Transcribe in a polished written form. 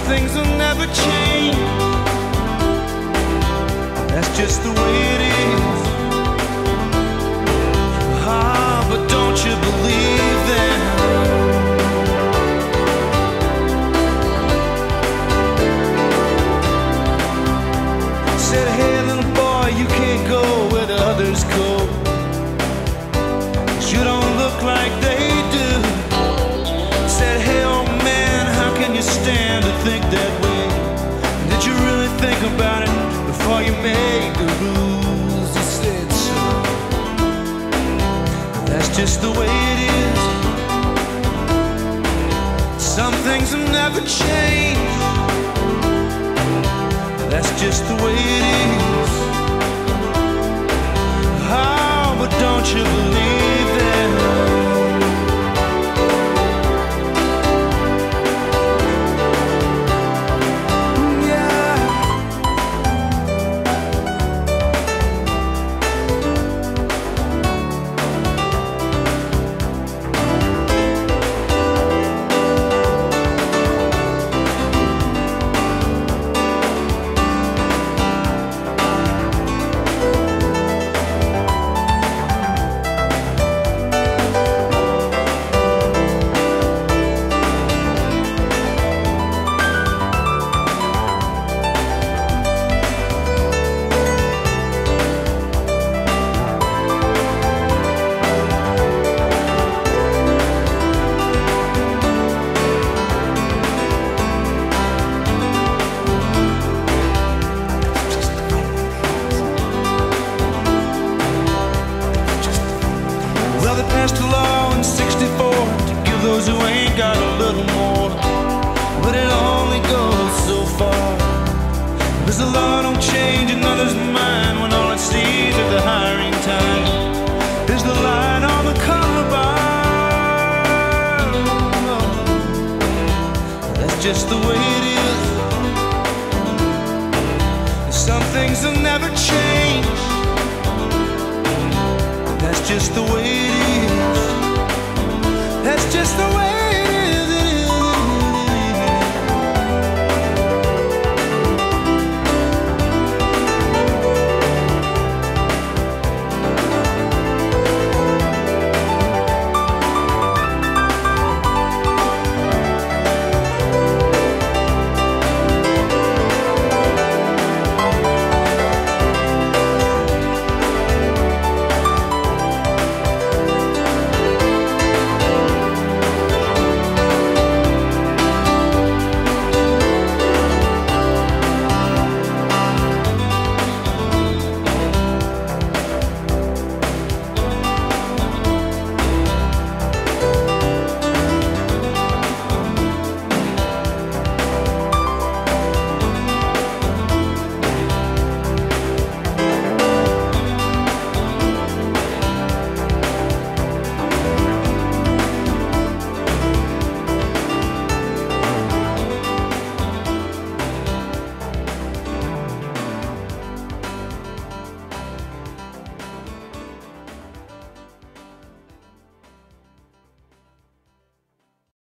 things will never change. That's just the way it is. Ah, but don't you believe them? Said, hey little boy, you can't go where the others go, 'cause you don't look like they do. Said, hey old man, how can you stand to think that way? Did you really think about it before you made the rules? He said so. That's just the way it is. Some things will never change. That's just the way it is. Oh, but don't you believe them? They passed a law in '64 to give those who ain't got a little more, but it only goes so far. Because the law don't change another's mind when all it sees is the hiring time. There's the line on the collar bar. That's just the